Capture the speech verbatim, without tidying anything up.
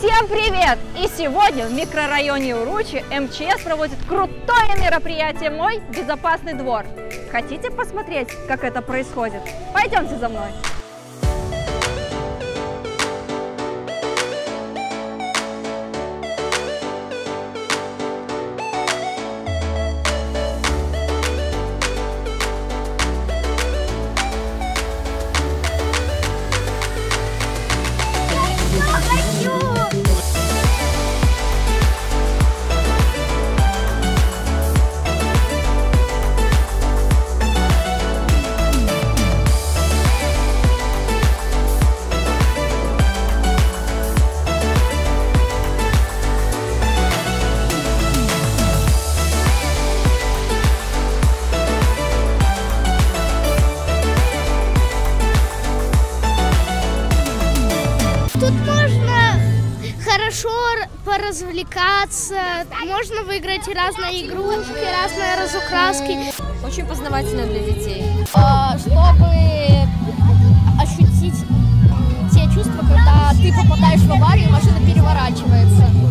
Всем привет! И сегодня в микрорайоне Уручи эм че эс проводит крутое мероприятие «Мой безопасный двор». Хотите посмотреть, как это происходит? Пойдемте за мной! Тут можно хорошо поразвлекаться, можно выиграть разные игрушки, разные разукраски. Очень познавательно для детей. Чтобы ощутить те чувства, когда ты попадаешь в аварию, машина переворачивается.